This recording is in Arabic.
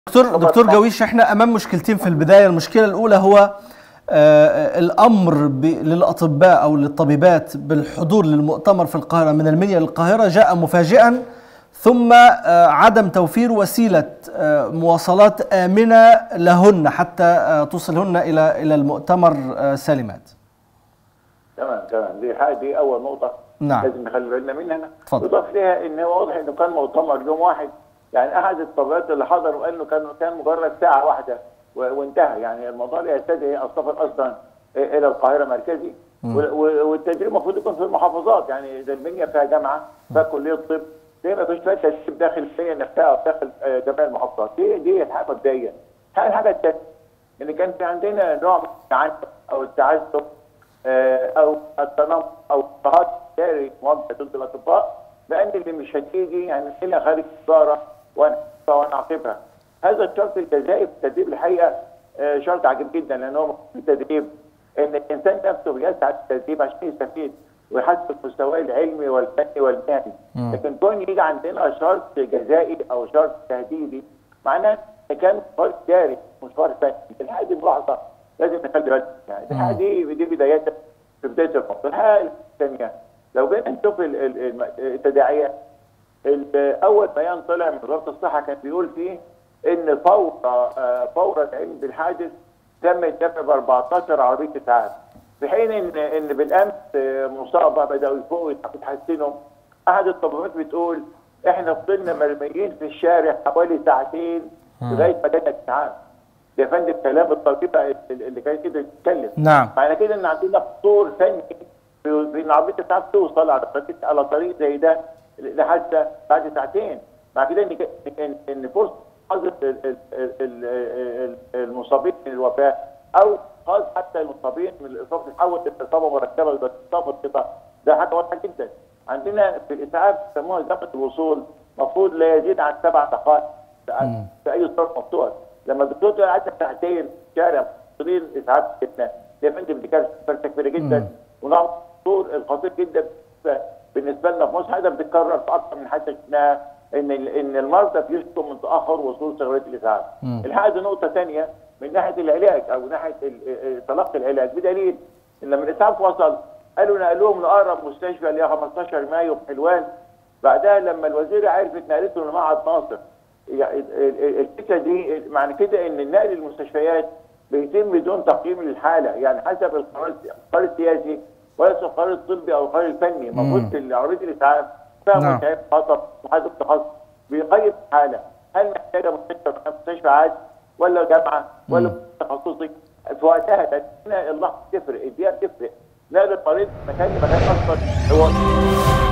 دكتور جويش، احنا امام مشكلتين في البدايه. المشكله الاولى هو الامر للاطباء او للطبيبات بالحضور للمؤتمر في القاهره من المنيا للقاهره جاء مفاجئا، ثم عدم توفير وسيله مواصلات امنه لهن حتى توصلهن الى المؤتمر سالمات. تمام. دي اول نقطه. نعم. لازم نخلي بالنا منها. اتفضل. يضاف لها ان هو واضح انه كان مؤتمر يوم واحد، يعني احد الطبيبات اللي حضروا قال انه كان مجرد ساعه واحده وانتهى، يعني الموضوع لا يستدعي السفر اصلا الى القاهره مركزي. والتدريب المفروض يكون في المحافظات، يعني اذا المنيا فيها جامعه فيها كليه طب، ليه ما فيش فيها تدريب داخل المنيا نفسها او داخل جميع المحافظات؟ دي الحاجه مبدئيا. الحاجه الثانيه ان كان في عندنا نوع من التعنت او التعسف او التنمر او اضطهاد جاري موجه ضد الاطباء، لان اللي مش هتيجي يعني الى خارج الوزاره ونعاقبها. هذا الشرط الجزائي في التدريب الحقيقه شرط عجيب جدا، لان هو في التدريب ان الانسان نفسه بيسعى في التدريب عشان يستفيد ويحسن مستواه العلمي والفني والمهني، لكن كون يجي عندنا شرط جزائي او شرط تهديدي معناه ان كان مشوار جاري مشوار فني. الحقيقه دي ملاحظه لازم نخلي بالنا، يعني الحقيقه دي بدايه في بدايه الموضوع. الحقيقه الثانيه لو جينا نشوف التداعيات، اول بيان طلع من وزاره الصحه كان بيقول فيه ان فور العلم بالحادث تم الدفع ب 14 عربيه اسعاف، في حين ان بالامس مصابه بداوا يفوقوا يتحسنوا. احد الطبيبات بتقول احنا فضلنا مرميين في الشارع حوالي ساعتين لغايه ما جت الاسعاف. يا فندم كلام الطبيبه اللي كانت كده تتكلم. نعم. معنى كده ان عندنا قصور فني في ان عربيه الاسعاف توصل على طريق زي ده لحتى بعد ساعتين. مع كده ان فرصه حظر المصابين من الوفاه او خاص حتى المصابين من الاصابه تتحول لاصابه مركبه لاصابه بسيطه، ده حاجه واضحه جدا. عندنا في الاسعاف بيسموها زمن الوصول المفروض لا يزيد عن 7 دقائق في اي صرف مفتوح. لما الدكتور قعد ساعتين شارع مصرين اسعاف جدا، يا فندم دي كارثه كبيره جدا، ونوع الخطور الخطير جدا بالنسبه لنا في مصر. هذا بيتكرر في اكثر من حاجه شفناها، ان المرضى بيشكوا من تاخر وصول سيارات الاسعاف. الحقيقه دي نقطه ثانيه من ناحيه العلاج او ناحيه تلقي العلاج، بدليل ان لما الاسعاف وصل قالوا نقلوهم لاقرب مستشفى اللي هي 15 مايو في حلوان. بعدها لما الوزيره عرفت نقلته لمعهد ناصر. يعني الفكره دي معنى كده ان النقل للمستشفيات بيتم بدون تقييم للحاله، يعني حسب القرار السياسي وليس القرار الطبي او القرار الفني. المفروض عربيه الاسعاف فيها متعب خطر وحاسب تخصص بيقيم الحاله، هل محتاجه مستشفى عادي ولا جامعه ولا تخصصي في وقتها. لان اللحظه تفرق، الدقيقه تفرق، نقل المريض مكان اصلا هو